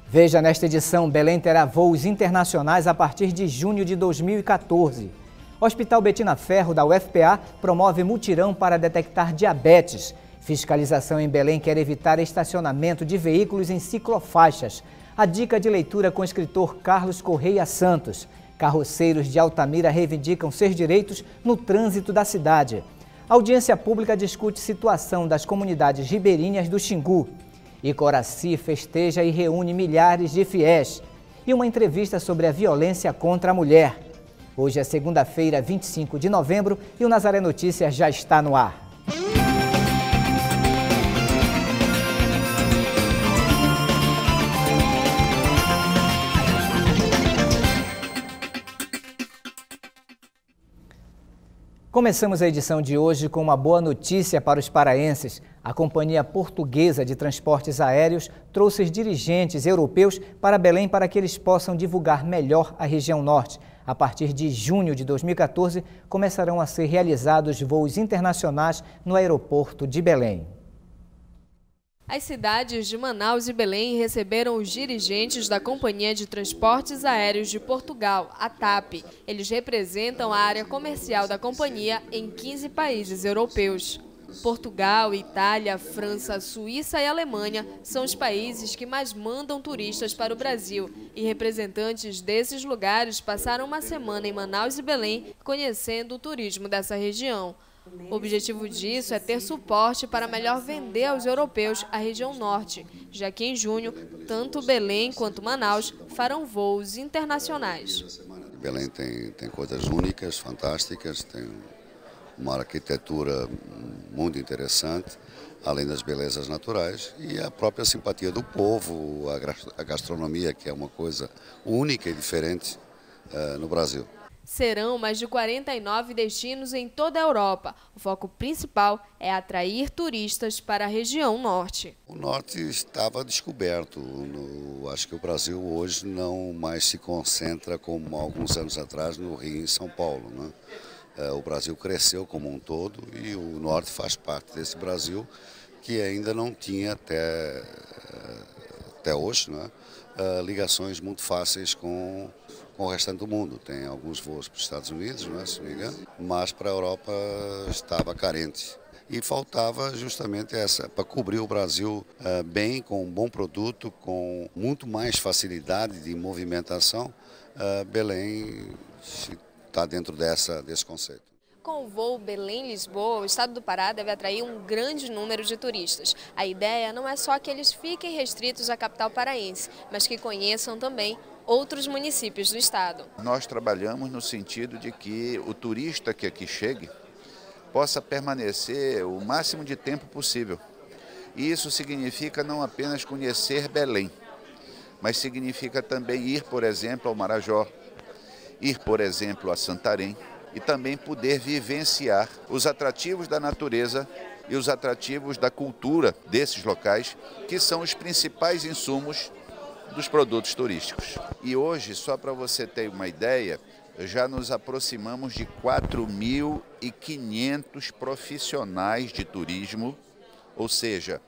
Veja nesta edição, Belém terá voos internacionais a partir de junho de 2014. O Hospital Betina Ferro da UFPA promove mutirão para detectar diabetes. Fiscalização em Belém quer evitar estacionamento de veículos em ciclofaixas. A dica de leitura com o escritor Carlos Correia Santos. Carroceiros de Altamira reivindicam seus direitos no trânsito da cidade. A audiência pública discute situação das comunidades ribeirinhas do Xingu. E Coraci festeja e reúne milhares de fiéis. E uma entrevista sobre a violência contra a mulher. Hoje é segunda-feira, 25 de novembro, e o Nazaré Notícias já está no ar. Começamos a edição de hoje com uma boa notícia para os paraenses. A Companhia Portuguesa de Transportes Aéreos trouxe os dirigentes europeus para Belém para que eles possam divulgar melhor a região norte. A partir de junho de 2014, começarão a ser realizados voos internacionais no aeroporto de Belém. As cidades de Manaus e Belém receberam os dirigentes da Companhia de Transportes Aéreos de Portugal, a TAP. Eles representam a área comercial da companhia em 15 países europeus. Portugal, Itália, França, Suíça e Alemanha são os países que mais mandam turistas para o Brasil. E representantes desses lugares passaram uma semana em Manaus e Belém conhecendo o turismo dessa região. O objetivo disso é ter suporte para melhor vender aos europeus a região norte, já que em junho, tanto Belém quanto Manaus farão voos internacionais. Belém tem coisas únicas, fantásticas, tem uma arquitetura muito interessante, além das belezas naturais e a própria simpatia do povo, a gastronomia, que é uma coisa única e diferente no Brasil. Serão mais de 49 destinos em toda a Europa. O foco principal é atrair turistas para a região norte. O norte estava descoberto. Acho que o Brasil hoje não mais se concentra como há alguns anos atrás no Rio e em São Paulo, né? O Brasil cresceu como um todo e o norte faz parte desse Brasil que ainda não tinha até hoje, né? Ligações muito fáceis com o restante do mundo. Tem alguns voos para os Estados Unidos, não é, se não me engano, mas para a Europa estava carente. E faltava justamente para cobrir o Brasil bem, com um bom produto, com muito mais facilidade de movimentação. Belém está dentro desse conceito. Com o voo Belém-Lisboa, o estado do Pará deve atrair um grande número de turistas. A ideia não é só que eles fiquem restritos à capital paraense, mas que conheçam também outros municípios do estado. Nós trabalhamos no sentido de que o turista que aqui chegue possa permanecer o máximo de tempo possível. E isso significa não apenas conhecer Belém, mas significa também ir, por exemplo, ao Marajó, ir, por exemplo, a Santarém, e também poder vivenciar os atrativos da natureza e os atrativos da cultura desses locais, que são os principais insumos dos produtos turísticos. E hoje, só para você ter uma ideia, já nos aproximamos de 4.500 profissionais de turismo, ou seja,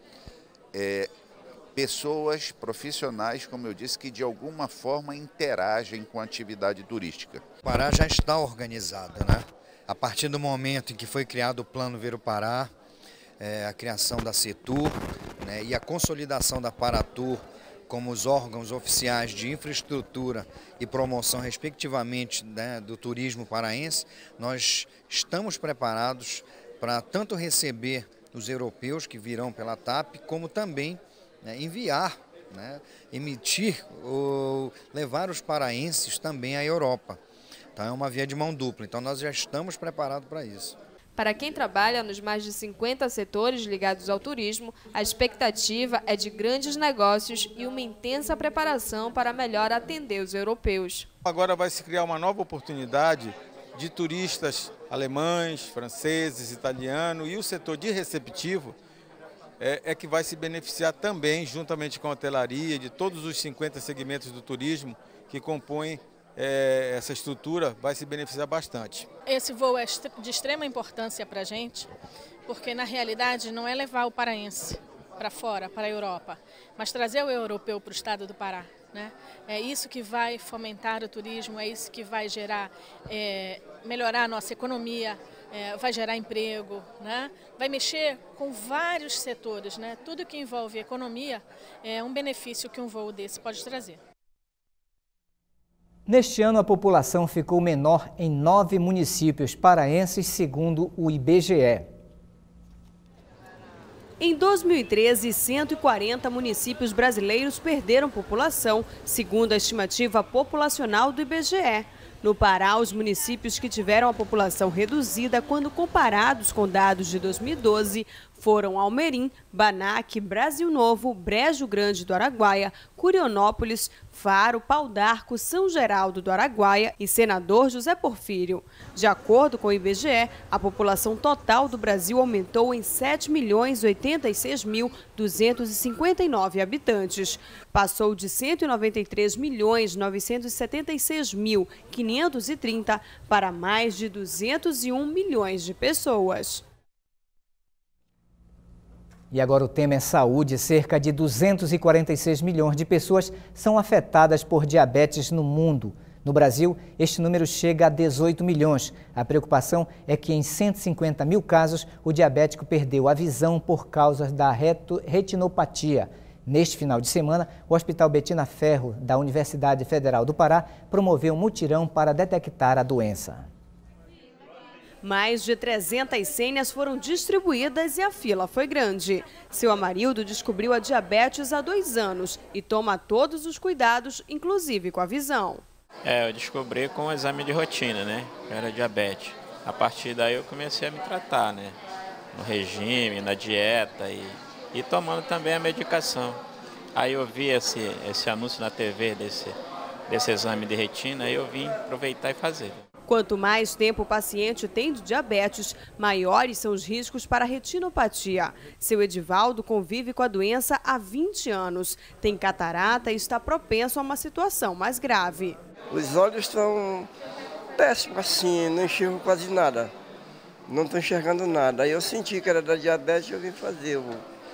pessoas profissionais, como eu disse, que de alguma forma interagem com a atividade turística. O Pará já está organizado, né? A partir do momento em que foi criado o Plano Ver o Pará, a criação da Setur, né, e a consolidação da Paratur como os órgãos oficiais de infraestrutura e promoção, respectivamente, né, do turismo paraense, nós estamos preparados para tanto receber os europeus que virão pela TAP, como também enviar, né, emitir ou levar os paraenses também à Europa. Então é uma via de mão dupla, então nós já estamos preparados para isso. Para quem trabalha nos mais de 50 setores ligados ao turismo, a expectativa é de grandes negócios e uma intensa preparação para melhor atender os europeus. Agora vai se criar uma nova oportunidade de turistas alemães, franceses, italianos, e o setor de receptivo é que vai se beneficiar também, juntamente com a hotelaria, de todos os 50 segmentos do turismo que compõem essa estrutura, vai se beneficiar bastante. Esse voo é de extrema importância para a gente, porque na realidade não é levar o paraense, para fora, para a Europa, mas trazer o europeu para o estado do Pará. Né? É isso que vai fomentar o turismo, é isso que vai gerar, melhorar a nossa economia, vai gerar emprego, né? Vai mexer com vários setores, né? Tudo que envolve economia é um benefício que um voo desse pode trazer. Neste ano, a população ficou menor em 9 municípios paraenses, segundo o IBGE. Em 2013, 140 municípios brasileiros perderam população, segundo a estimativa populacional do IBGE. No Pará, os municípios que tiveram a população reduzida quando comparados com dados de 2012 foram Almerim, Banac, Brasil Novo, Brejo Grande do Araguaia, Curionópolis, Faro, Pau d'Arco, São Geraldo do Araguaia e Senador José Porfírio. De acordo com o IBGE, a população total do Brasil aumentou em 7.086.259 habitantes. Passou de 193.976.530 para mais de 201 milhões de pessoas. E agora o tema é saúde. Cerca de 246 milhões de pessoas são afetadas por diabetes no mundo. No Brasil, este número chega a 18 milhões. A preocupação é que em 150 mil casos, o diabético perdeu a visão por causa da retinopatia. Neste final de semana, o Hospital Betina Ferro, da Universidade Federal do Pará, promoveu um mutirão para detectar a doença. Mais de 300 senhas foram distribuídas e a fila foi grande. Seu Amarildo descobriu a diabetes há 2 anos e toma todos os cuidados, inclusive com a visão. Eu descobri com o exame de rotina, né? Era diabetes. A partir daí eu comecei a me tratar, né? No regime, na dieta e tomando também a medicação. Aí eu vi esse anúncio na TV desse exame de retina e eu vim aproveitar e fazer. Quanto mais tempo o paciente tem de diabetes, maiores são os riscos para a retinopatia. Seu Edivaldo convive com a doença há 20 anos. Tem catarata e está propenso a uma situação mais grave. Os olhos estão péssimos assim, não enxergo quase nada. Não estou enxergando nada. Aí eu senti que era da diabetes e eu vim fazer o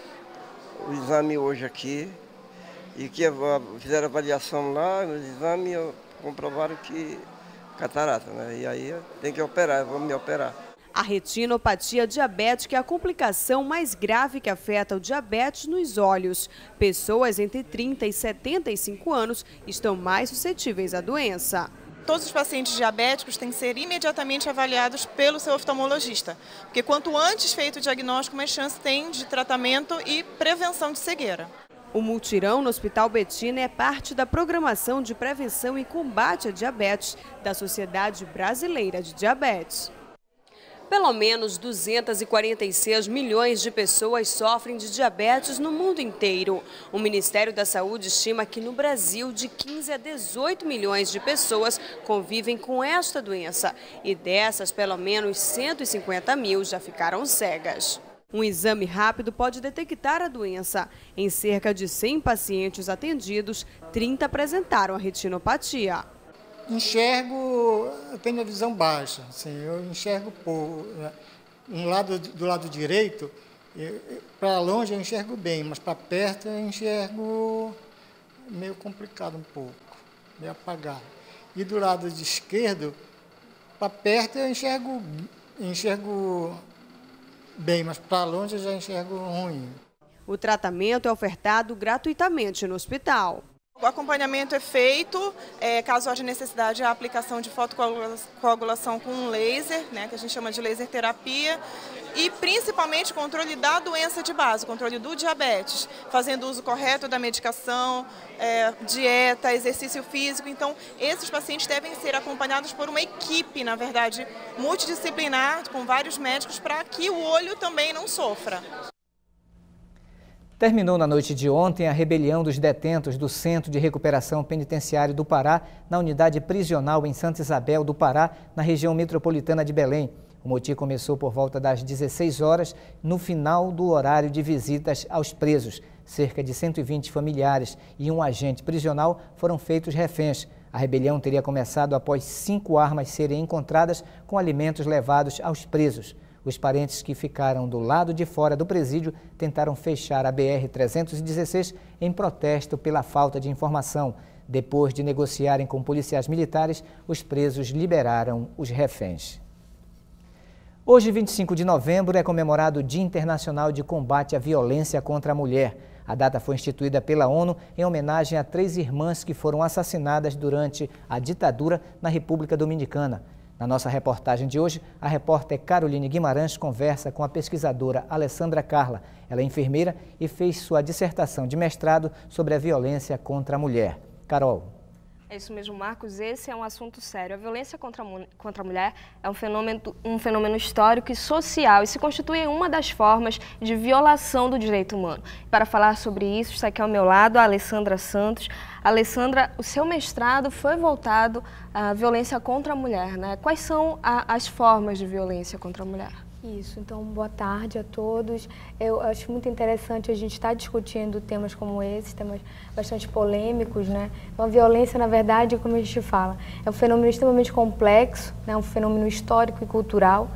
exame hoje aqui. E que fizeram a avaliação lá, no exame, comprovaram que catarata, né? E aí tem que operar, eu vou me operar. A retinopatia diabética é a complicação mais grave que afeta o diabetes nos olhos. Pessoas entre 30 e 75 anos estão mais suscetíveis à doença. Todos os pacientes diabéticos têm que ser imediatamente avaliados pelo seu oftalmologista, porque quanto antes feito o diagnóstico, mais chance tem de tratamento e prevenção de cegueira. O mutirão no Hospital Betina é parte da programação de prevenção e combate à diabetes da Sociedade Brasileira de Diabetes. Pelo menos 246 milhões de pessoas sofrem de diabetes no mundo inteiro. O Ministério da Saúde estima que no Brasil, de 15 a 18 milhões de pessoas convivem com esta doença. E dessas, pelo menos 150 mil já ficaram cegas. Um exame rápido pode detectar a doença. Em cerca de 100 pacientes atendidos, 30 apresentaram a retinopatia. Enxergo, eu tenho a visão baixa, assim, eu enxergo pouco. Do lado direito, para longe eu enxergo bem, mas para perto eu enxergo meio complicado um pouco, meio apagado. E do lado de esquerdo, para perto eu enxergo bem, mas para longe eu já enxergo ruim. O tratamento é ofertado gratuitamente no hospital. O acompanhamento é feito, caso haja necessidade, a aplicação de fotocoagulação com um laser, né, que a gente chama de laser terapia, e principalmente controle da doença de base, controle do diabetes, fazendo uso correto da medicação, dieta, exercício físico. Então, esses pacientes devem ser acompanhados por uma equipe, na verdade, multidisciplinar, com vários médicos, para que o olho também não sofra. Terminou na noite de ontem a rebelião dos detentos do Centro de Recuperação Penitenciário do Pará, na unidade prisional em Santa Isabel do Pará, na região metropolitana de Belém. O motim começou por volta das 16 horas, no final do horário de visitas aos presos. Cerca de 120 familiares e um agente prisional foram feitos reféns. A rebelião teria começado após 5 armas serem encontradas com alimentos levados aos presos. Os parentes que ficaram do lado de fora do presídio tentaram fechar a BR-316 em protesto pela falta de informação. Depois de negociarem com policiais militares, os presos liberaram os reféns. Hoje, 25 de novembro, é comemorado o Dia Internacional de Combate à Violência contra a Mulher. A data foi instituída pela ONU em homenagem a 3 irmãs que foram assassinadas durante a ditadura na República Dominicana. Na nossa reportagem de hoje, a repórter Caroline Guimarães conversa com a pesquisadora Alessandra Carla. Ela é enfermeira e fez sua dissertação de mestrado sobre a violência contra a mulher. Carol. É isso mesmo, Marcos. Esse é um assunto sério. A violência contra a mulher é um fenômeno histórico e social e se constitui em uma das formas de violação do direito humano. Para falar sobre isso, está aqui ao meu lado a Alessandra Santos. Alessandra, o seu mestrado foi voltado à violência contra a mulher, né? Quais são as formas de violência contra a mulher? Isso, então boa tarde a todos. Eu acho muito interessante a gente estar discutindo temas como esses, temas bastante polêmicos, né? Então, a violência, na verdade, como a gente fala, é um fenômeno extremamente complexo, né? Um fenômeno histórico e cultural,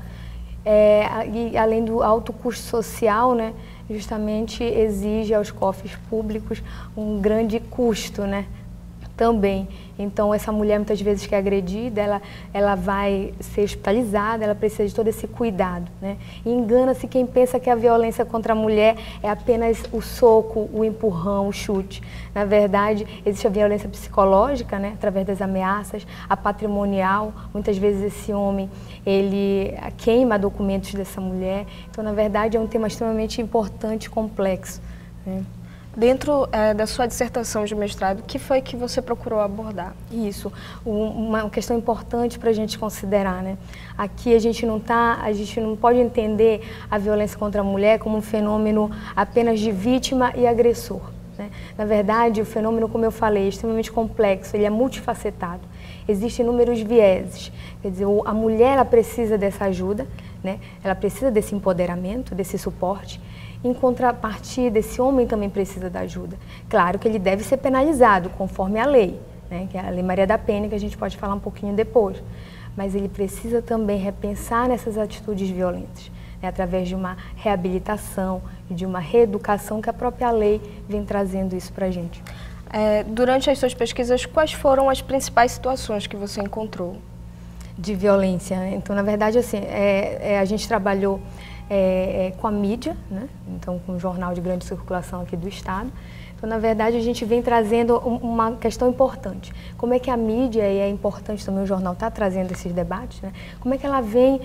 e além do alto custo social, né? Justamente exige aos cofres públicos um grande custo, né? Também. Então, essa mulher, muitas vezes, que é agredida, ela vai ser hospitalizada, ela precisa de todo esse cuidado, né? E engana-se quem pensa que a violência contra a mulher é apenas o soco, o empurrão, o chute. Na verdade, existe a violência psicológica, né? Através das ameaças, a patrimonial. Muitas vezes esse homem, ele queima documentos dessa mulher. Então, na verdade, é um tema extremamente importante e complexo, né? Dentro da sua dissertação de mestrado, o que foi que você procurou abordar? Isso, uma questão importante para a gente considerar, né? Aqui a gente não pode entender a violência contra a mulher como um fenômeno apenas de vítima e agressor, né? Na verdade, o fenômeno, como eu falei, é extremamente complexo, ele é multifacetado. Existem inúmeros vieses, quer dizer, a mulher ela precisa dessa ajuda, né? Ela precisa desse empoderamento, desse suporte. Em contrapartida, esse homem também precisa da ajuda. Claro que ele deve ser penalizado conforme a lei, né? Que é a Lei Maria da Penha, que a gente pode falar um pouquinho depois. Mas ele precisa também repensar nessas atitudes violentas, né? Através de uma reabilitação e de uma reeducação que a própria lei vem trazendo isso para a gente. Durante as suas pesquisas, quais foram as principais situações que você encontrou? De violência, né? Então, na verdade, assim, a gente trabalhou com a mídia, né? Então com o jornal de grande circulação aqui do estado. Então, na verdade, a gente vem trazendo uma questão importante. Como é que a mídia, e é importante também o jornal estar trazendo esses debates, né? Como é que ela vem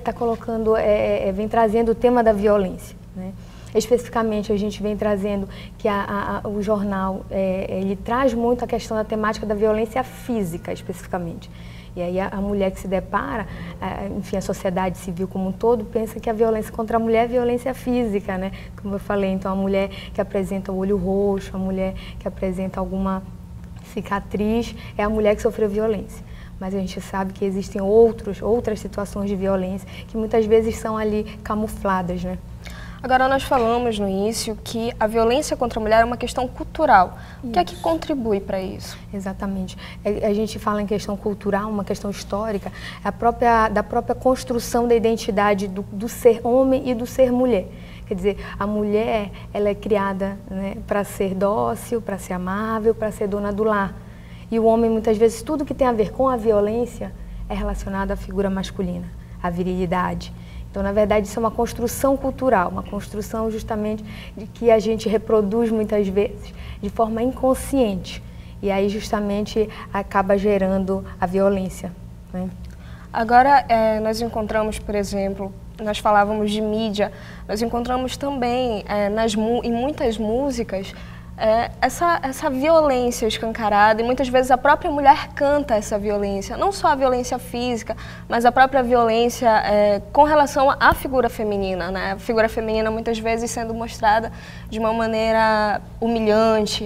vem trazendo o tema da violência, né? Especificamente, a gente vem trazendo que o jornal ele traz muito a questão da temática da violência física, especificamente. E aí a mulher que se depara, enfim, a sociedade civil como um todo, pensa que a violência contra a mulher é violência física, né? Como eu falei, então a mulher que apresenta o olho roxo, a mulher que apresenta alguma cicatriz, é a mulher que sofreu violência. Mas a gente sabe que existem outras situações de violência que muitas vezes são ali camufladas, né? Agora, nós falamos no início que a violência contra a mulher é uma questão cultural. Isso. O que é que contribui para isso? Exatamente. A gente fala em questão cultural, uma questão histórica, da própria construção da identidade do ser homem e do ser mulher. Quer dizer, a mulher, ela é criada, né, para ser dócil, para ser amável, para ser dona do lar. E o homem, muitas vezes, tudo que tem a ver com a violência é relacionado à figura masculina, à virilidade. Então, na verdade, isso é uma construção cultural, uma construção justamente de que a gente reproduz muitas vezes de forma inconsciente. E aí, justamente, acaba gerando a violência, né? Agora, nós encontramos, por exemplo, nós falávamos de mídia, nós encontramos também em muitas músicas essa violência escancarada, e muitas vezes a própria mulher canta essa violência, não só a violência física, mas a própria violência com relação à figura feminina, né? A figura feminina muitas vezes sendo mostrada de uma maneira humilhante.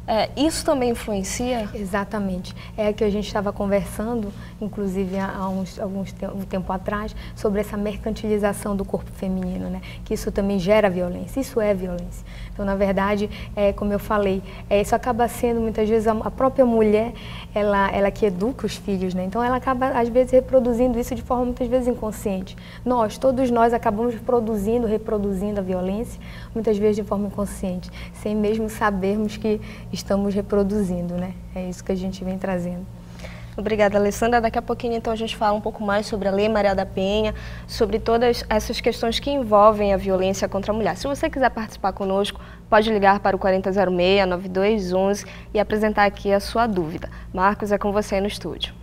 Isso também influencia? Exatamente. É que a gente estava conversando, inclusive há um tempo atrás, sobre essa mercantilização do corpo feminino, né? Que isso também gera violência, isso é violência. Então, na verdade, como eu falei, isso acaba sendo, muitas vezes, a própria mulher, ela que educa os filhos, né? Então, ela acaba, às vezes, reproduzindo isso de forma, muitas vezes, inconsciente. Todos nós acabamos reproduzindo a violência, muitas vezes de forma inconsciente, sem mesmo sabermos que estamos reproduzindo, né? É isso que a gente vem trazendo. Obrigada, Alessandra. Daqui a pouquinho, então, a gente fala um pouco mais sobre a Lei Maria da Penha, sobre todas essas questões que envolvem a violência contra a mulher. Se você quiser participar conosco, pode ligar para o 4006-9211 e apresentar aqui a sua dúvida. Marcos, é com você aí no estúdio.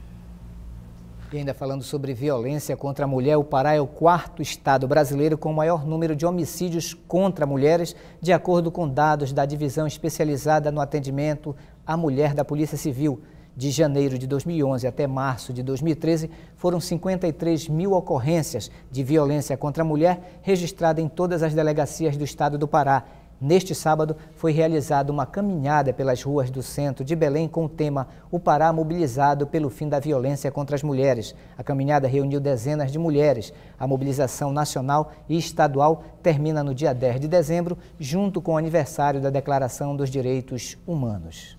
E ainda falando sobre violência contra a mulher, o Pará é o 4º estado brasileiro com o maior número de homicídios contra mulheres, de acordo com dados da Divisão Especializada no Atendimento à Mulher da Polícia Civil. De janeiro de 2011 até março de 2013, foram 53 mil ocorrências de violência contra a mulher registradas em todas as delegacias do estado do Pará. Neste sábado, foi realizada uma caminhada pelas ruas do centro de Belém com o tema O Pará Mobilizado pelo Fim da Violência contra as Mulheres. A caminhada reuniu dezenas de mulheres. A mobilização nacional e estadual termina no dia 10 de dezembro, junto com o aniversário da Declaração dos Direitos Humanos.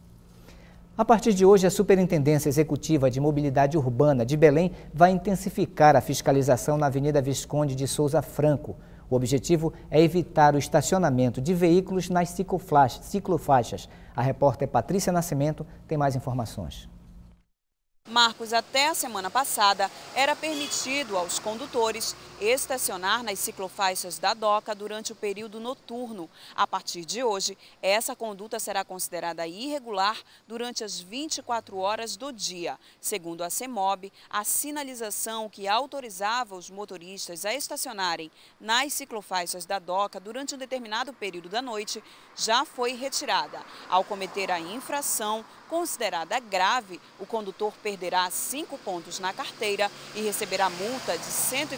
A partir de hoje, a Superintendência Executiva de Mobilidade Urbana de Belém vai intensificar a fiscalização na Avenida Visconde de Souza Franco. O objetivo é evitar o estacionamento de veículos nas ciclofaixas. A repórter Patrícia Nascimento tem mais informações. Marcos, até a semana passada, era permitido aos condutores estacionar nas ciclofaixas da DOCA durante o período noturno. A partir de hoje, essa conduta será considerada irregular durante as 24 horas do dia. Segundo a CEMOB, a sinalização que autorizava os motoristas a estacionarem nas ciclofaixas da DOCA durante um determinado período da noite já foi retirada. Ao cometer a infração considerada grave, o condutor perderá 5 pontos na carteira e receberá multa de R$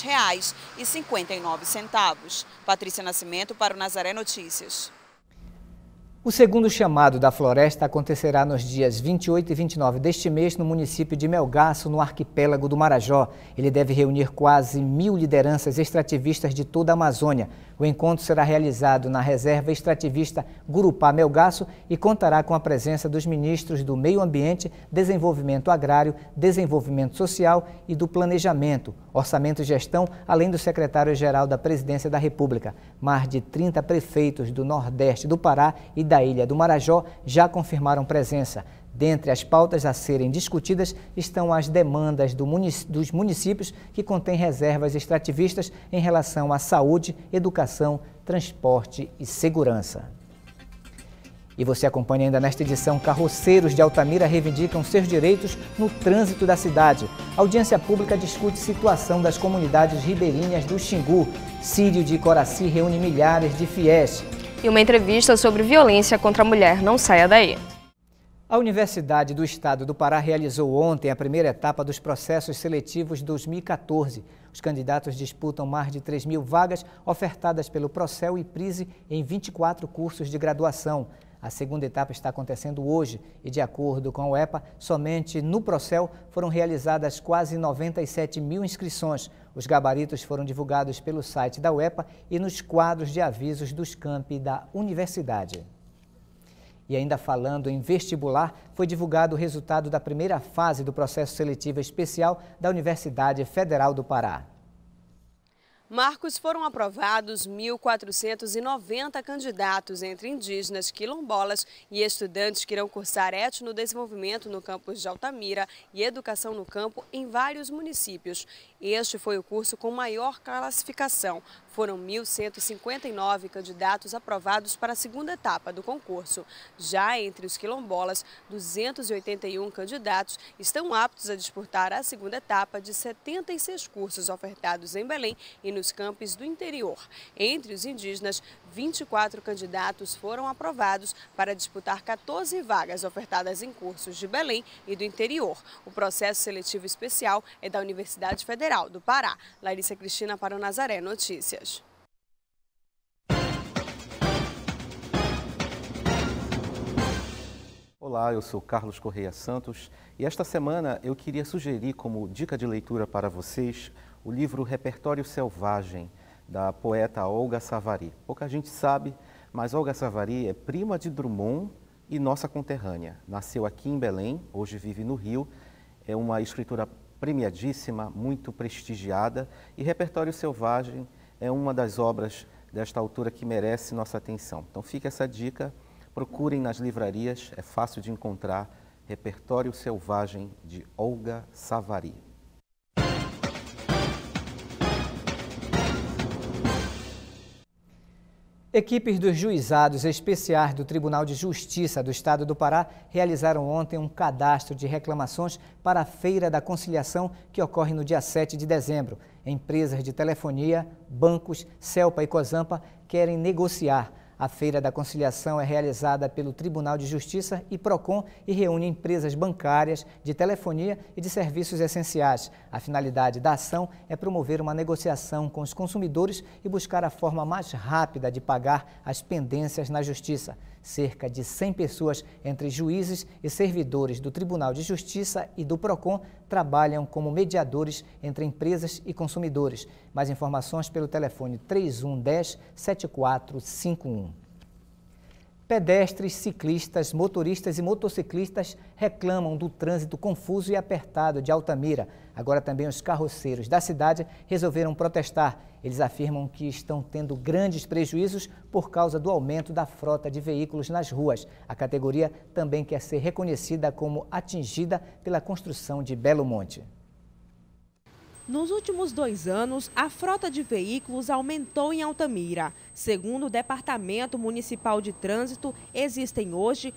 127,59. Patrícia Nascimento para o Nazaré Notícias. O segundo chamado da floresta acontecerá nos dias 28 e 29 deste mês no município de Melgaço, no arquipélago do Marajó. Ele deve reunir quase 1000 lideranças extrativistas de toda a Amazônia. O encontro será realizado na reserva extrativista Gurupá Melgaço e contará com a presença dos ministros do Meio Ambiente, Desenvolvimento Agrário, Desenvolvimento Social e do Planejamento, Orçamento e Gestão, além do secretário-geral da Presidência da República. Mais de 30 prefeitos do Nordeste do Pará e da Ilha do Marajó já confirmaram presença. Dentre as pautas a serem discutidas estão as demandas dos municípios que contêm reservas extrativistas em relação à saúde, educação, transporte e segurança. E você acompanha ainda nesta edição, carroceiros de Altamira reivindicam seus direitos no trânsito da cidade. A audiência pública discute situação das comunidades ribeirinhas do Xingu. Sírio de Coraci reúne milhares de fiéis. E uma entrevista sobre violência contra a mulher. Não saia daí. A Universidade do Estado do Pará realizou ontem a primeira etapa dos processos seletivos 2014. Os candidatos disputam mais de 3 mil vagas ofertadas pelo Procel e Prise em 24 cursos de graduação. A segunda etapa está acontecendo hoje e, de acordo com o EPA, somente no Procel foram realizadas quase 97 mil inscrições. Os gabaritos foram divulgados pelo site da UEPA e nos quadros de avisos dos campi da universidade. E ainda falando em vestibular, foi divulgado o resultado da primeira fase do processo seletivo especial da Universidade Federal do Pará. Marcos, foram aprovados 1.490 candidatos entre indígenas, quilombolas e estudantes que irão cursar etnodesenvolvimento no campus de Altamira e educação no campo em vários municípios. Este foi o curso com maior classificação. Foram 1.159 candidatos aprovados para a segunda etapa do concurso. Já entre os quilombolas, 281 candidatos estão aptos a disputar a segunda etapa de 76 cursos ofertados em Belém e nos campos do interior. Entre os indígenas, 24 candidatos foram aprovados para disputar 14 vagas ofertadas em cursos de Belém e do interior. O processo seletivo especial é da Universidade Federal do Pará. Larissa Cristina para o Nazaré Notícias. Olá, eu sou Carlos Correia Santos e esta semana eu queria sugerir como dica de leitura para vocês o livro Repertório Selvagem, da poeta Olga Savary. Pouca gente sabe, mas Olga Savary é prima de Drummond e nossa conterrânea. Nasceu aqui em Belém, hoje vive no Rio, é uma escritora premiadíssima, muito prestigiada, e Repertório Selvagem é uma das obras desta autora que merece nossa atenção. Então fica essa dica, procurem nas livrarias, é fácil de encontrar, Repertório Selvagem de Olga Savary. Equipes dos juizados especiais do Tribunal de Justiça do Estado do Pará realizaram ontem um cadastro de reclamações para a Feira da Conciliação que ocorre no dia 7 de dezembro. Empresas de telefonia, bancos, Celpa e Cozampa querem negociar. A Feira da Conciliação é realizada pelo Tribunal de Justiça e PROCON e reúne empresas bancárias, de telefonia e de serviços essenciais. A finalidade da ação é promover uma negociação com os consumidores e buscar a forma mais rápida de pagar as pendências na Justiça. Cerca de 100 pessoas, entre juízes e servidores do Tribunal de Justiça e do PROCON, trabalham como mediadores entre empresas e consumidores. Mais informações pelo telefone 3110-7451. Pedestres, ciclistas, motoristas e motociclistas reclamam do trânsito confuso e apertado de Altamira. Agora também os carroceiros da cidade resolveram protestar. Eles afirmam que estão tendo grandes prejuízos por causa do aumento da frota de veículos nas ruas. A categoria também quer ser reconhecida como atingida pela construção de Belo Monte. Nos últimos 2 anos, a frota de veículos aumentou em Altamira. Segundo o Departamento Municipal de Trânsito, existem hoje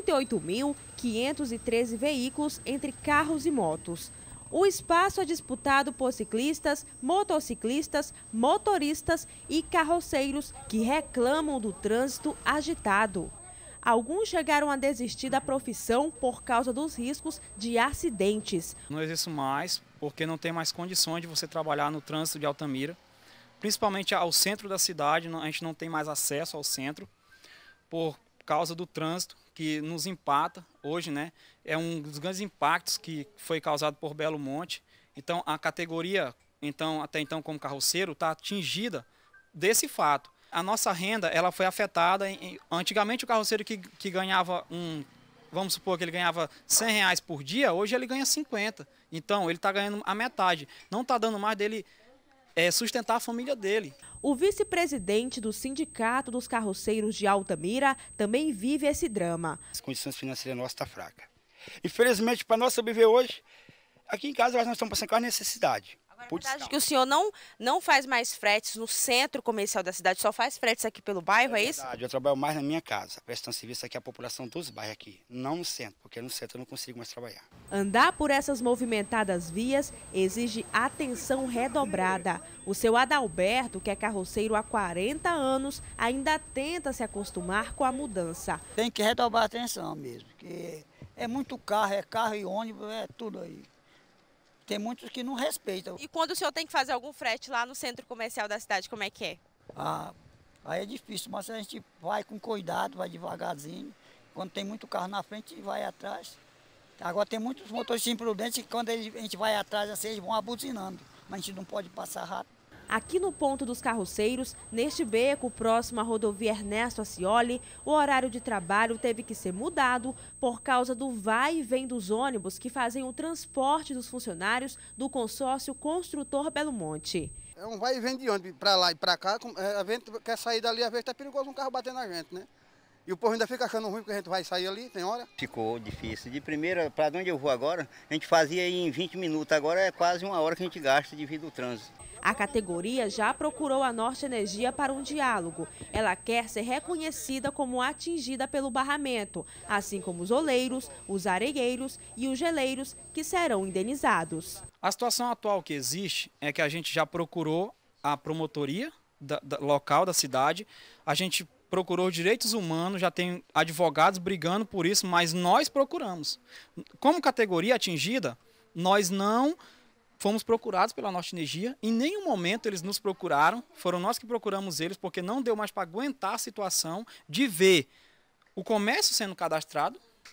38.513 veículos entre carros e motos. O espaço é disputado por ciclistas, motociclistas, motoristas e carroceiros que reclamam do trânsito agitado. Alguns chegaram a desistir da profissão por causa dos riscos de acidentes. Não existe mais, porque não tem mais condições de você trabalhar no trânsito de Altamira, principalmente ao centro da cidade. A gente não tem mais acesso ao centro por causa do trânsito que nos empata hoje, né? É um dos grandes impactos que foi causado por Belo Monte. Então a categoria, até então como carroceiro, está atingida desse fato. A nossa renda ela foi afetada. Antigamente o carroceiro que ganhava vamos supor que ele ganhava R$100 por dia, hoje ele ganha 50. Então ele está ganhando a metade. Não está dando mais dele sustentar a família dele. O vice-presidente do Sindicato dos Carroceiros de Altamira também vive esse drama. As condições financeiras nossas estão fracas. Infelizmente, para nós sobreviver hoje, aqui em casa nós estamos passando com a necessidade. Acho que o senhor não faz mais fretes no centro comercial da cidade, só faz fretes aqui pelo bairro, é isso? Eu trabalho mais na minha casa, prestando serviço aqui à população dos bairros aqui, não no centro, porque no centro eu não consigo mais trabalhar. Andar por essas movimentadas vias exige atenção redobrada. O seu Adalberto, que é carroceiro há 40 anos, ainda tenta se acostumar com a mudança. Tem que redobrar a atenção mesmo, porque é muito carro, é carro e ônibus, é tudo aí. Tem muitos que não respeitam. E quando o senhor tem que fazer algum frete lá no centro comercial da cidade, como é que é? Aí é difícil, mas a gente vai com cuidado, vai devagarzinho. Quando tem muito carro na frente, vai atrás. Agora tem muitos motoristas imprudentes que quando a gente vai atrás, assim, eles vão abuzinando. Mas a gente não pode passar rápido. Aqui no ponto dos carroceiros, neste beco próximo à rodovia Ernesto Ascioli, o horário de trabalho teve que ser mudado por causa do vai e vem dos ônibus que fazem o transporte dos funcionários do consórcio Construtor Belo Monte. É um vai e vem de ônibus para lá e para cá, a gente quer sair dali, às vezes está perigoso um carro bater na gente, né? E o povo ainda fica achando ruim porque a gente vai sair ali, tem hora. Ficou difícil. De primeira, para onde eu vou agora, a gente fazia aí em 20 minutos, agora é quase 1 hora que a gente gasta devido ao trânsito. A categoria já procurou a Norte Energia para um diálogo. Ela quer ser reconhecida como atingida pelo barramento, assim como os oleiros, os areieiros e os geleiros, que serão indenizados. A situação atual que existe é que a gente já procurou a promotoria local da cidade, a gente procurou os direitos humanos, já tem advogados brigando por isso, mas nós procuramos. Como categoria atingida, nós não fomos procurados pela Norte Energia, em nenhum momento eles nos procuraram, foram nós que procuramos eles, porque não deu mais para aguentar a situação de ver o comércio sendo cadastrado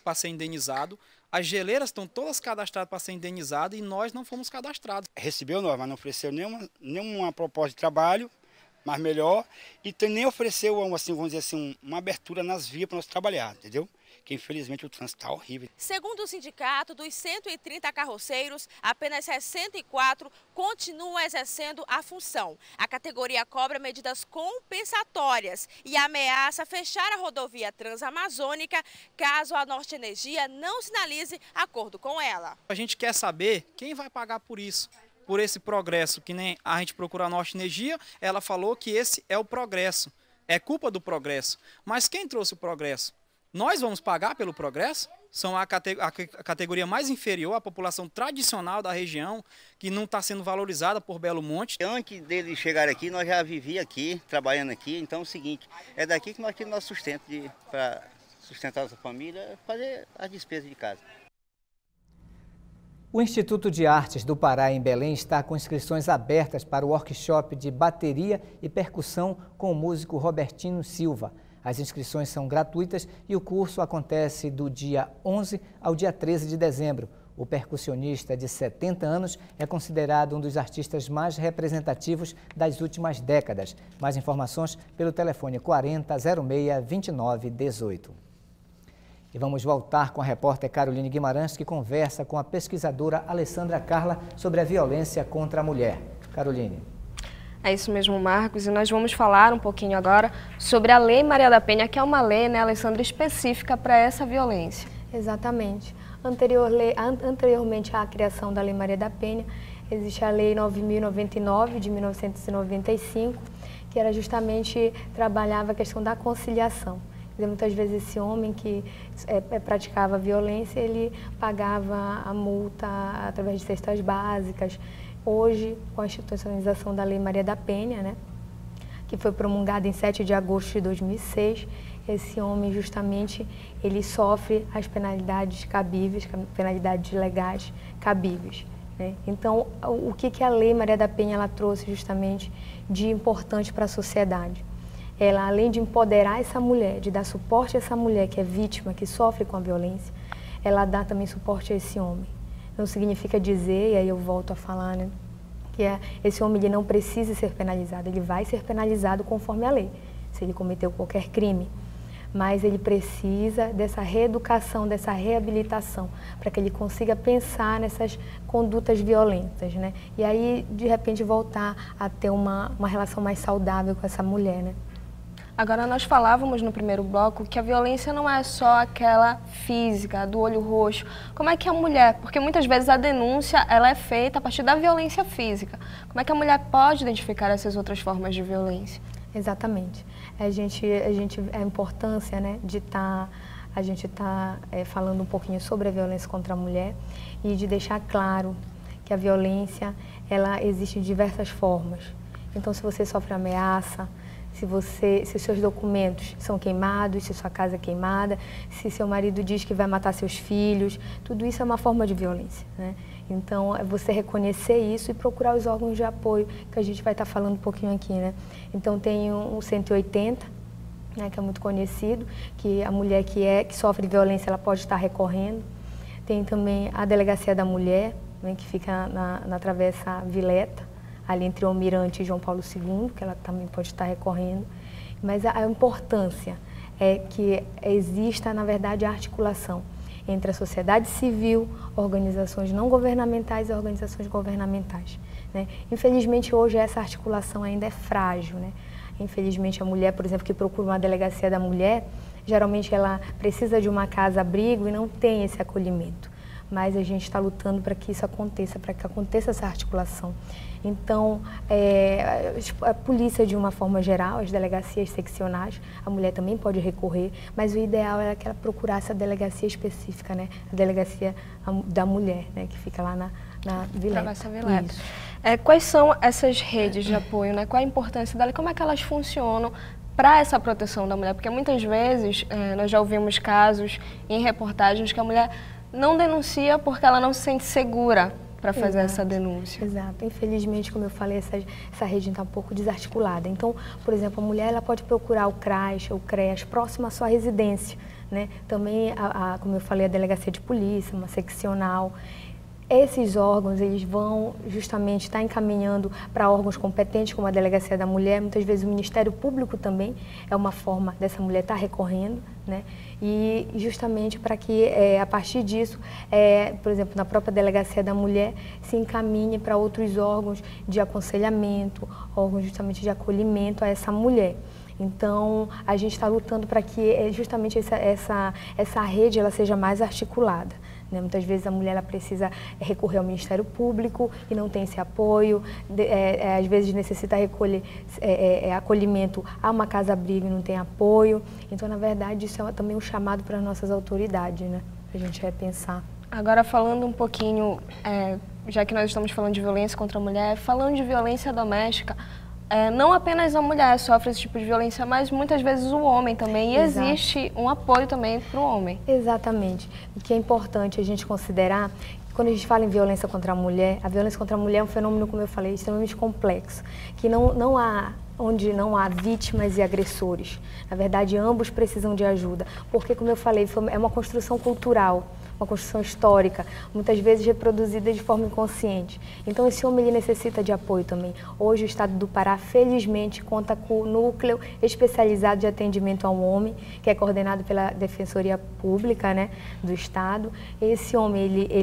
para ser indenizado, as geleiras estão todas cadastradas para ser indenizadas e nós não fomos cadastrados. Recebeu nós, mas não ofereceu nenhuma proposta de trabalho, mas melhor, e nem ofereceu, assim, vamos dizer assim, uma abertura nas vias para nós trabalhar, entendeu? Que infelizmente o trânsito está horrível. Segundo o sindicato, dos 130 carroceiros, apenas 64 continuam exercendo a função. A categoria cobra medidas compensatórias e ameaça fechar a rodovia transamazônica caso a Norte Energia não sinalize acordo com ela. A gente quer saber quem vai pagar por isso, por esse progresso, que nem a gente procura a Norte Energia, ela falou que esse é o progresso, é culpa do progresso. Mas quem trouxe o progresso? Nós vamos pagar pelo progresso? São a categoria mais inferior à população tradicional da região, que não está sendo valorizada por Belo Monte. Antes dele chegar aqui, nós já vivíamos aqui, trabalhando aqui. Então é o seguinte, é daqui que nós temos nosso sustento para sustentar nossa família, fazer as despesas de casa. O Instituto de Artes do Pará, em Belém, está com inscrições abertas para o workshop de bateria e percussão com o músico Robertinho Silva. As inscrições são gratuitas e o curso acontece do dia 11 ao dia 13 de dezembro. O percussionista de 70 anos é considerado um dos artistas mais representativos das últimas décadas. Mais informações pelo telefone 4006-2918. E vamos voltar com a repórter Caroline Guimarães, que conversa com a pesquisadora Alessandra Carla sobre a violência contra a mulher. Caroline. É isso mesmo, Marcos, e nós vamos falar um pouquinho agora sobre a Lei Maria da Penha, que é uma lei, né, Alessandra, específica para essa violência. Exatamente. Anteriormente à criação da Lei Maria da Penha, existe a Lei 9.099, de 1995, que era justamente, trabalhava a questão da conciliação. Muitas vezes esse homem que praticava violência, ele pagava a multa através de cestas básicas. Hoje, com a institucionalização da Lei Maria da Penha, né, que foi promulgada em 7 de agosto de 2006, esse homem justamente ele sofre as penalidades cabíveis, penalidades legais cabíveis, né? Então, o que a Lei Maria da Penha ela trouxe justamente de importante para a sociedade? Ela, além de empoderar essa mulher, de dar suporte a essa mulher que é vítima, que sofre com a violência, ela dá também suporte a esse homem. Não significa dizer, e aí eu volto a falar, né, que esse homem ele não precisa ser penalizado, ele vai ser penalizado conforme a lei, se ele cometeu qualquer crime. Mas ele precisa dessa reeducação, dessa reabilitação, para que ele consiga pensar nessas condutas violentas, né? E aí, de repente, voltar a ter uma relação mais saudável com essa mulher, né? Agora, nós falávamos no primeiro bloco que a violência não é só aquela física, do olho roxo. Como é que a mulher, porque muitas vezes a denúncia ela é feita a partir da violência física. Como é que a mulher pode identificar essas outras formas de violência? Exatamente. A importância, né, de a gente tá falando um pouquinho sobre a violência contra a mulher e de deixar claro que a violência ela existe de diversas formas. Então, se você sofre ameaça, se seus documentos são queimados, se sua casa é queimada, se seu marido diz que vai matar seus filhos, tudo isso é uma forma de violência, né? Então, é você reconhecer isso e procurar os órgãos de apoio, que a gente vai estar falando um pouquinho aqui, né? Então, tem o 180, né, que é muito conhecido, que a mulher que sofre violência, ela pode estar recorrendo. Tem também a Delegacia da Mulher, né, que fica na Travessa Vileta, ali entre o Almirante e João Paulo II, que ela também pode estar recorrendo. Mas a importância é que exista, na verdade, a articulação entre a sociedade civil, organizações não governamentais e organizações governamentais, né? Infelizmente, hoje, essa articulação ainda é frágil, né? Infelizmente, a mulher, por exemplo, que procura uma delegacia da mulher, geralmente ela precisa de uma casa-abrigo e não tem esse acolhimento. Mas a gente está lutando para que isso aconteça, para que aconteça essa articulação. Então, a polícia, de uma forma geral, as delegacias seccionais, a mulher também pode recorrer, mas o ideal é que ela procurasse a delegacia específica, né? A delegacia da mulher, né? Que fica lá na Vileta. Travessa Vileta. Quais são essas redes de apoio, né? Qual a importância dela e como é que elas funcionam para essa proteção da mulher? Porque muitas vezes nós já ouvimos casos em reportagens que a mulher não denuncia porque ela não se sente segura para fazer essa denúncia. Exato. Infelizmente, como eu falei, essa rede está um pouco desarticulada. Então, por exemplo, a mulher ela pode procurar o CRAS ou o CREAS próximo à sua residência, né? Também, como eu falei, a delegacia de polícia, uma seccional. Esses órgãos, eles vão justamente estar encaminhando para órgãos competentes, como a Delegacia da Mulher. Muitas vezes o Ministério Público também é uma forma dessa mulher estar recorrendo, né? E justamente para que, a partir disso, por exemplo, na própria Delegacia da Mulher, se encaminhe para outros órgãos de aconselhamento, órgãos justamente de acolhimento a essa mulher. Então, a gente está lutando para que justamente essa rede ela seja mais articulada. Muitas vezes a mulher ela precisa recorrer ao Ministério Público e não tem esse apoio, às vezes necessita recolher acolhimento a uma casa-abrigo e não tem apoio. Então, na verdade, isso é também um chamado para as nossas autoridades, né? Para a gente repensar. Agora, falando um pouquinho, já que nós estamos falando de violência contra a mulher, falando de violência doméstica, não apenas a mulher sofre esse tipo de violência, mas muitas vezes o homem também. E Exato. Existe um apoio também para o homem. Exatamente. O que é importante a gente considerar, quando a gente fala em violência contra a mulher é um fenômeno, como eu falei, extremamente complexo, que onde não há vítimas e agressores. Na verdade, ambos precisam de ajuda, porque, como eu falei, é uma construção cultural, uma construção histórica, muitas vezes reproduzida de forma inconsciente. Então, esse homem ele necessita de apoio também. Hoje, o Estado do Pará, felizmente, conta com o núcleo especializado de atendimento ao homem, que é coordenado pela Defensoria Pública, né, do Estado. Esse homem,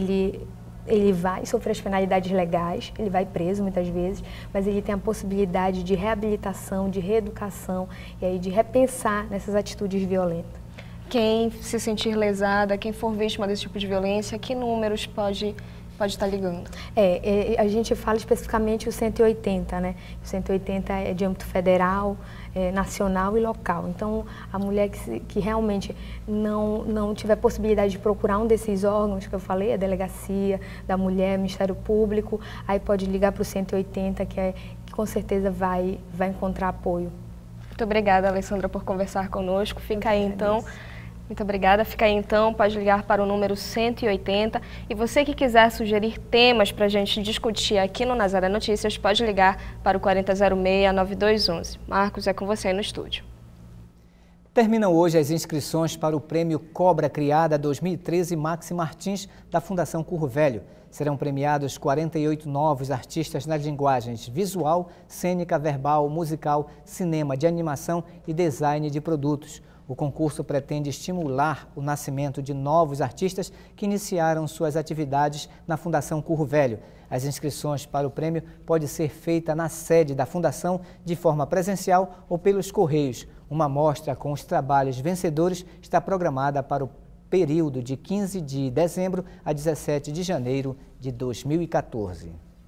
ele vai sofrer as penalidades legais, ele vai preso muitas vezes, mas ele tem a possibilidade de reabilitação, de reeducação e aí de repensar nessas atitudes violentas. Quem se sentir lesada, quem for vítima desse tipo de violência, que números pode estar ligando? A gente fala especificamente o 180, né? O 180 é de âmbito federal, nacional e local. Então, a mulher que realmente não tiver possibilidade de procurar um desses órgãos que eu falei, a Delegacia da Mulher, Ministério Público, aí pode ligar para o 180, que com certeza vai encontrar apoio. Muito obrigada, Alessandra, por conversar conosco. Fica aí, então. Muito obrigada. Fica aí, então, pode ligar para o número 180. E você que quiser sugerir temas para a gente discutir aqui no Nazaré Notícias, pode ligar para o 4006-9211. Marcos, é com você aí no estúdio. Terminam hoje as inscrições para o Prêmio Cobra Criada 2013 Maxi Martins, da Fundação Curro Velho. Serão premiados 48 novos artistas nas linguagens visual, cênica, verbal, musical, cinema, de animação e design de produtos. O concurso pretende estimular o nascimento de novos artistas que iniciaram suas atividades na Fundação Curro Velho. As inscrições para o prêmio podem ser feitas na sede da Fundação de forma presencial ou pelos correios. Uma mostra com os trabalhos vencedores está programada para o período de 15 de dezembro a 17 de janeiro de 2014.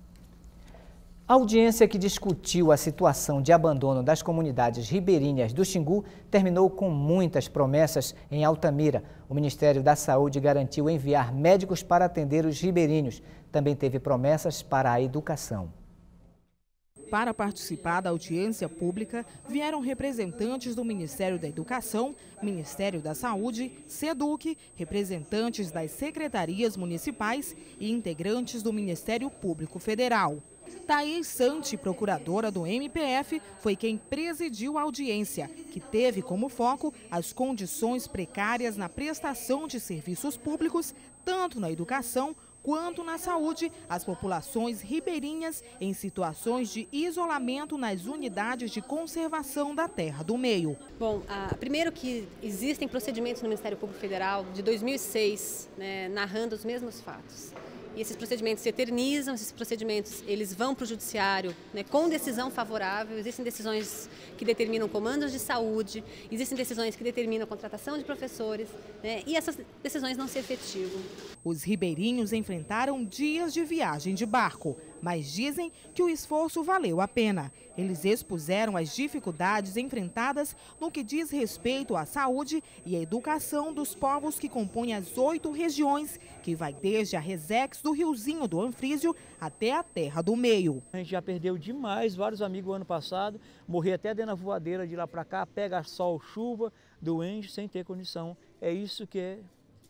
A audiência que discutiu a situação de abandono das comunidades ribeirinhas do Xingu terminou com muitas promessas em Altamira. O Ministério da Saúde garantiu enviar médicos para atender os ribeirinhos. Também teve promessas para a educação. Para participar da audiência pública, vieram representantes do Ministério da Educação, Ministério da Saúde, SEDUC, representantes das secretarias municipais e integrantes do Ministério Público Federal. Thaís Santi, procuradora do MPF, foi quem presidiu a audiência, que teve como foco as condições precárias na prestação de serviços públicos, tanto na educação quanto na saúde, as populações ribeirinhas em situações de isolamento nas unidades de conservação da terra do meio. Bom, primeiro que existem procedimentos no Ministério Público Federal de 2006, né, narrando os mesmos fatos. E esses procedimentos se eternizam, esses procedimentos eles vão para o judiciário, né, com decisão favorável. Existem decisões que determinam comandos de saúde, existem decisões que determinam a contratação de professores, né, e essas decisões não se efetivam. Os ribeirinhos enfrentaram dias de viagem de barco, mas dizem que o esforço valeu a pena. Eles expuseram as dificuldades enfrentadas no que diz respeito à saúde e à educação dos povos que compõem as 8 regiões, que vai desde a Resex do Riozinho do Anfrísio até a Terra do Meio. A gente já perdeu demais, vários amigos ano passado, morri até dentro da voadeira de lá para cá, pega sol, chuva, doente, sem ter condição. É isso que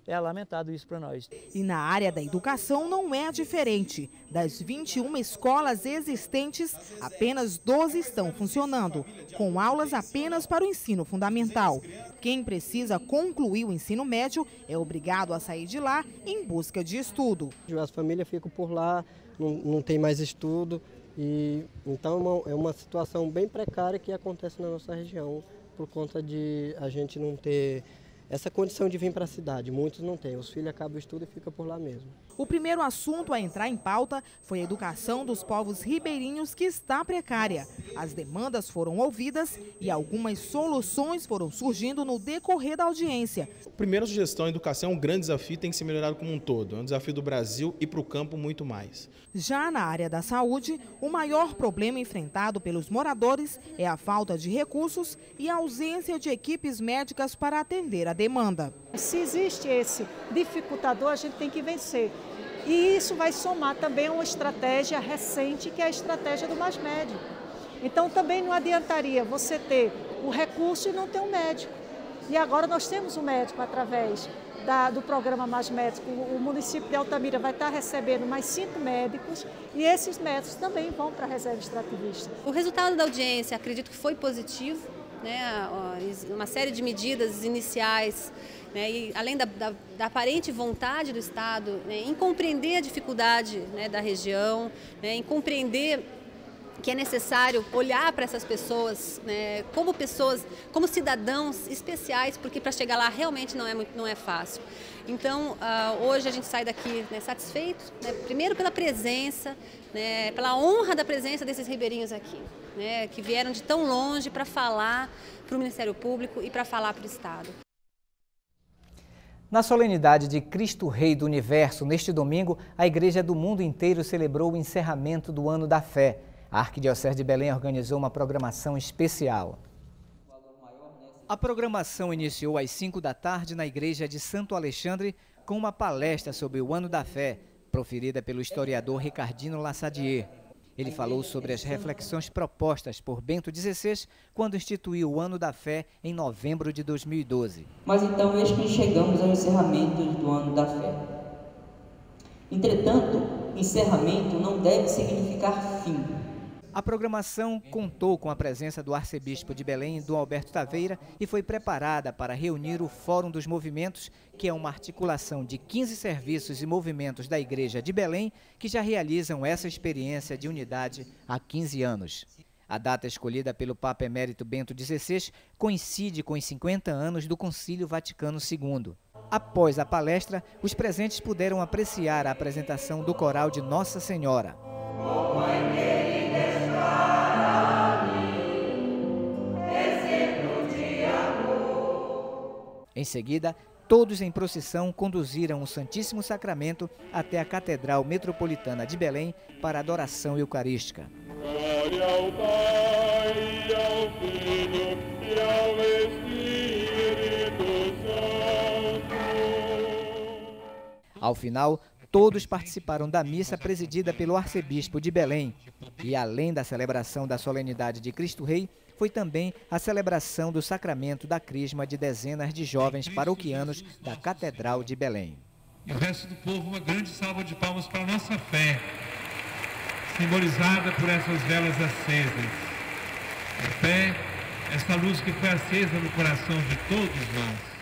É lamentado isso para nós. E na área da educação não é diferente. Das 21 escolas existentes, apenas 12 estão funcionando, com aulas apenas para o ensino fundamental. Quem precisa concluir o ensino médio é obrigado a sair de lá em busca de estudo. As famílias ficam por lá, não tem mais estudo, e então é uma situação bem precária que acontece na nossa região, por conta de a gente não ter essa condição de vir para a cidade. Muitos não têm, os filhos acabam o estudo e ficam por lá mesmo. O primeiro assunto a entrar em pauta foi a educação dos povos ribeirinhos, que está precária. As demandas foram ouvidas e algumas soluções foram surgindo no decorrer da audiência. Primeiro, a sugestão, a educação é um grande desafio, tem que ser melhorado como um todo. É um desafio do Brasil e para o campo muito mais. Já na área da saúde, o maior problema enfrentado pelos moradores é a falta de recursos e a ausência de equipes médicas para atender a demanda. Se existe esse dificultador, a gente tem que vencer. E isso vai somar também a uma estratégia recente, que é a estratégia do Mais Médico. Então também não adiantaria você ter o recurso e não ter um médico. E agora nós temos um médico através do programa Mais Médico. O município de Altamira vai estar recebendo mais 5 médicos e esses médicos também vão para a reserva extrativista. O resultado da audiência, acredito que foi positivo, né? Uma série de medidas iniciais, né? E além da aparente vontade do Estado, né? Em compreender a dificuldade, né, da região, né? Em compreender que é necessário olhar para essas pessoas, né, como cidadãos especiais, porque para chegar lá realmente não é fácil. Então, hoje a gente sai daqui, né, satisfeito, né, primeiro pela presença, né, pela honra da presença desses ribeirinhos aqui, né, que vieram de tão longe para falar para o Ministério Público e para falar para o Estado. Na solenidade de Cristo Rei do Universo, neste domingo, a Igreja do mundo inteiro celebrou o encerramento do Ano da Fé. A Arquidiocese de Belém organizou uma programação especial. A programação iniciou às 5 da tarde na Igreja de Santo Alexandre com uma palestra sobre o Ano da Fé, proferida pelo historiador Ricardino Lassadier. Ele falou sobre as reflexões propostas por Bento XVI quando instituiu o Ano da Fé em novembro de 2012. Mas então, eis que chegamos ao encerramento do Ano da Fé. Entretanto, encerramento não deve significar fim. A programação contou com a presença do arcebispo de Belém, Dom Alberto Taveira, e foi preparada para reunir o Fórum dos Movimentos, que é uma articulação de 15 serviços e movimentos da Igreja de Belém, que já realizam essa experiência de unidade há 15 anos. A data escolhida pelo Papa Emérito Bento XVI coincide com os 50 anos do Concílio Vaticano II. Após a palestra, os presentes puderam apreciar a apresentação do coral de Nossa Senhora. Em seguida, todos em procissão conduziram o Santíssimo Sacramento até a Catedral Metropolitana de Belém para a adoração eucarística. Glória ao Pai, ao Filho e ao Espírito Santo. Ao final, todos participaram da missa presidida pelo arcebispo de Belém. E além da celebração da solenidade de Cristo Rei, foi também a celebração do sacramento da crisma de dezenas de jovens paroquianos da Catedral de Belém. E o resto do povo, uma grande salva de palmas para a nossa fé, simbolizada por essas velas acesas. A fé, essa luz que foi acesa no coração de todos nós.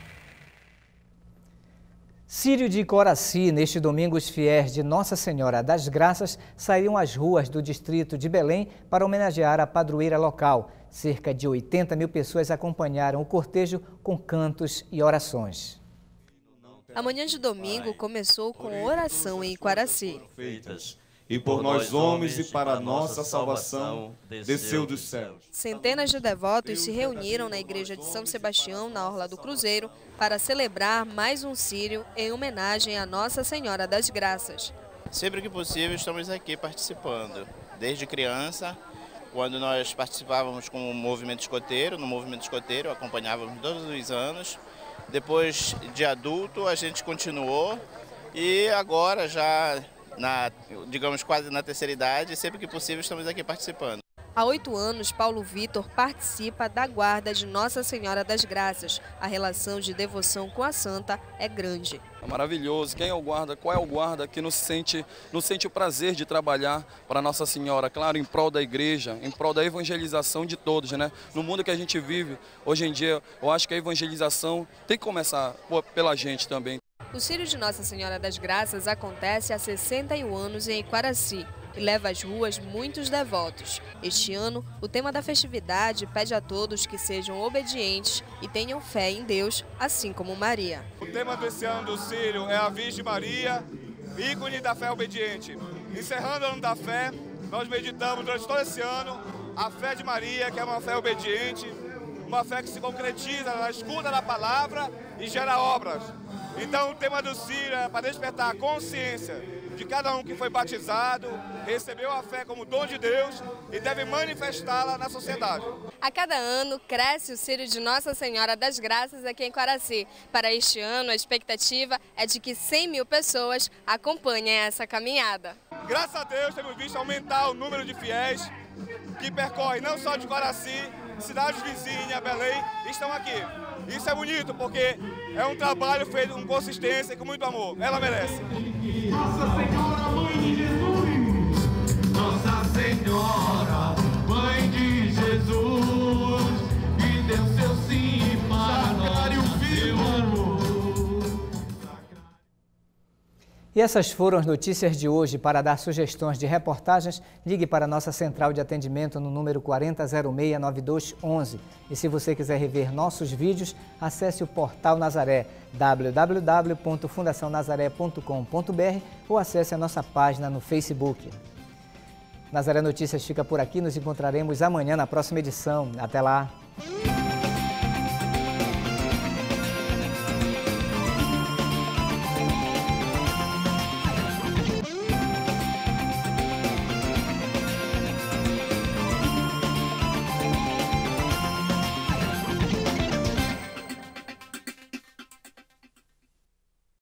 Círio de Coraci, neste domingo, os fiéis de Nossa Senhora das Graças saíram às ruas do distrito de Belém para homenagear a padroeira local. Cerca de 80 mil pessoas acompanharam o cortejo com cantos e orações. A manhã de domingo começou com oração em Coraci. E por nós homens e para a nossa salvação, desceu dos céus. Centenas de devotos se reuniram na igreja de São Sebastião, na Orla do Cruzeiro, para celebrar mais um círio em homenagem a Nossa Senhora das Graças. Sempre que possível estamos aqui participando. Desde criança, quando nós participávamos com o movimento escoteiro, no movimento escoteiro acompanhávamos todos os anos. Depois de adulto a gente continuou e agora já digamos quase na terceira idade, sempre que possível estamos aqui participando. Há 8 anos, Paulo Vitor participa da guarda de Nossa Senhora das Graças. A relação de devoção com a santa é grande. É maravilhoso. Quem é o guarda? Qual é o guarda que não sente o prazer de trabalhar para Nossa Senhora? Claro, em prol da igreja, em prol da evangelização de todos, né? No mundo que a gente vive, hoje em dia, eu acho que a evangelização tem que começar pela gente também. O Círio de Nossa Senhora das Graças acontece há 61 anos em Iquaraci e leva às ruas muitos devotos. Este ano, o tema da festividade pede a todos que sejam obedientes e tenham fé em Deus, assim como Maria. O tema desse ano do Círio é a Virgem Maria, ícone da fé obediente. Encerrando o ano da fé, nós meditamos durante todo esse ano a fé de Maria, que é uma fé obediente, uma fé que se concretiza na escuta da palavra e gera obras. Então o tema do Círio é para despertar a consciência de cada um que foi batizado, recebeu a fé como dom de Deus e deve manifestá-la na sociedade. A cada ano cresce o Círio de Nossa Senhora das Graças aqui em Iquaraci. Para este ano, a expectativa é de que 100 mil pessoas acompanhem essa caminhada. Graças a Deus temos visto aumentar o número de fiéis que percorrem não só de Iquaraci, cidades vizinhas, Belém, estão aqui. Isso é bonito porque é um trabalho feito com consistência e com muito amor. Ela merece. Nossa Senhora, Mãe de Jesus, Nossa Senhora, Mãe de Jesus, que deu seu sim para nós, o Filho. E essas foram as notícias de hoje. Para dar sugestões de reportagens, ligue para a nossa central de atendimento no número 4006-9211. E se você quiser rever nossos vídeos, acesse o Portal Nazaré, www.fundacionazaré.com.br ou acesse a nossa página no Facebook. Nazaré Notícias fica por aqui, nos encontraremos amanhã na próxima edição. Até lá!